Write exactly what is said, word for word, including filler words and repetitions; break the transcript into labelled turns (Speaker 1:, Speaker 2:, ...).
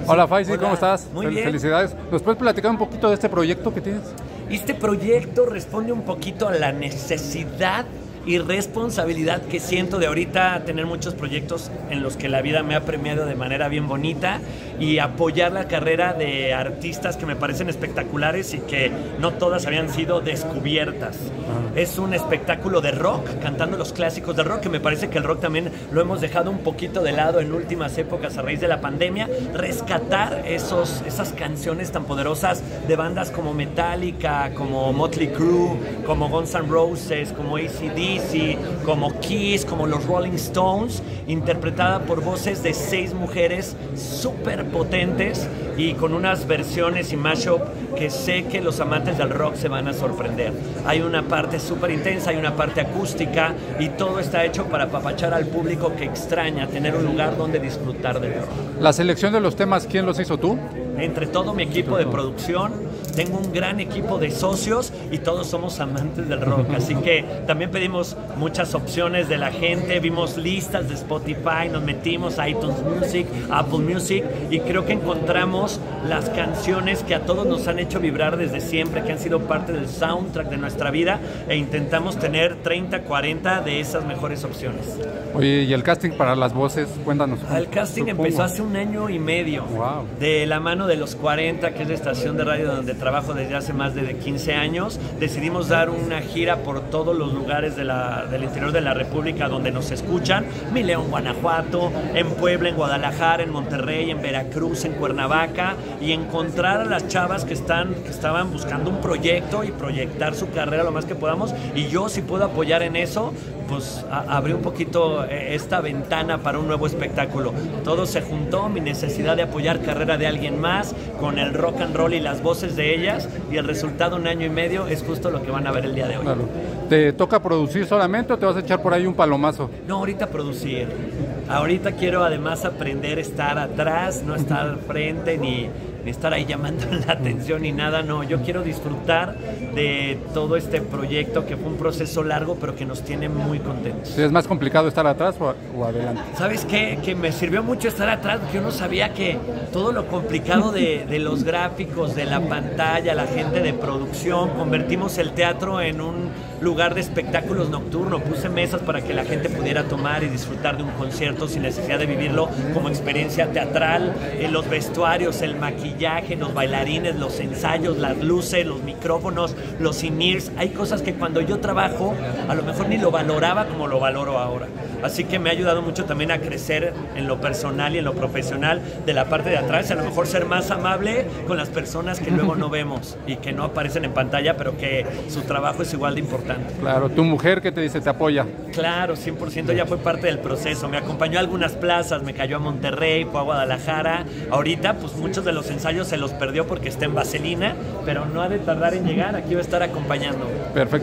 Speaker 1: Hola Faisy,
Speaker 2: Hola.
Speaker 1: ¿cómo estás?
Speaker 2: Muy
Speaker 1: Fel
Speaker 2: bien.
Speaker 1: Felicidades. ¿Nos puedes platicar un poquito de este proyecto que tienes?
Speaker 2: Este proyecto responde un poquito a la necesidad y responsabilidad que siento de ahorita tener muchos proyectos en los que la vida me ha premiado de manera bien bonita y apoyar la carrera de artistas que me parecen espectaculares y que no todas habían sido descubiertas. Uh-huh. Es un espectáculo de rock, cantando los clásicos del rock, que me parece que el rock también lo hemos dejado un poquito de lado en últimas épocas a raíz de la pandemia. Rescatar esos, esas canciones tan poderosas de bandas como Metallica, como Motley Crue, como Guns N' Roses, como A C D C, como Kiss, como los Rolling Stones, interpretada por voces de seis mujeres súper potentes y con unas versiones y mashup que sé que los amantes del rock se van a sorprender. Hay una parte súper intensa, hay una parte acústica y todo está hecho para apapachar al público que extraña tener un lugar donde disfrutar del rock.
Speaker 1: La selección de los temas, ¿quién los hizo tú?
Speaker 2: Entre todo mi equipo de producción, tengo un gran equipo de socios y todos somos amantes del rock, así que también pedimos muchas opciones de la gente, vimos listas de Spotify, nos metimos a iTunes Music, Apple Music y creo que encontramos las canciones que a todos nos han hecho vibrar desde siempre, que han sido parte del soundtrack de nuestra vida e intentamos tener treinta, cuarenta de esas mejores opciones.
Speaker 1: Oye, ¿y el casting para las voces? Cuéntanos.
Speaker 2: El casting supongo. Empezó hace un año y medio,
Speaker 1: wow.
Speaker 2: De la mano de Los cuarenta, que es la estación de radio donde trabajo desde hace más de quince años. Decidimos dar una gira por todos los lugares de la, del interior de la República donde nos escuchan. Mi León, Guanajuato, en Puebla, en Guadalajara, en Monterrey, en Veracruz, en Cuernavaca, y encontrar a las chavas que, están, que estaban buscando un proyecto y proyectar su carrera lo más que podamos. Y yo, si puedo apoyar en eso, pues a, abrí un poquito esta ventana para un nuevo espectáculo. Todo se juntó, mi necesidad de apoyar carrera de alguien más, con el rock and roll y las voces de ellas, y el resultado, un año y medio, es justo lo que van a ver el día de hoy.
Speaker 1: Claro. ¿Te toca producir solamente o te vas a echar por ahí un palomazo?
Speaker 2: No, ahorita producir. Ahorita quiero además aprender a estar atrás, no estar al frente ni... ni estar ahí llamando la atención ni nada, no, yo quiero disfrutar de todo este proyecto que fue un proceso largo pero que nos tiene muy contentos.
Speaker 1: ¿Sí, es más complicado estar atrás o, o adelante?
Speaker 2: ¿Sabes qué? Que me sirvió mucho estar atrás porque yo no sabía que todo lo complicado de, de los gráficos, de la pantalla, la gente de producción, convertimos el teatro en un lugar de espectáculos nocturno, puse mesas para que la gente pudiera tomar y disfrutar de un concierto sin necesidad de vivirlo como experiencia teatral, en los vestuarios, el maquillaje, los bailarines, los ensayos, las luces, los micrófonos, los in-ears. Hay cosas que cuando yo trabajo a lo mejor ni lo valoraba como lo valoro ahora. Así que me ha ayudado mucho también a crecer en lo personal y en lo profesional de la parte de atrás, a lo mejor ser más amable con las personas que luego no vemos y que no aparecen en pantalla, pero que su trabajo es igual de importante.
Speaker 1: Claro, ¿tu mujer qué te dice? ¿Te apoya?
Speaker 2: Claro, cien por ciento, ya fue parte del proceso, me acompañó a algunas plazas, me cayó a Monterrey, fue a Guadalajara. Ahorita pues muchos de los ensayos se los perdió porque está en Vaselina, pero no ha de tardar en llegar, aquí va a estar acompañando.
Speaker 1: Perfecto.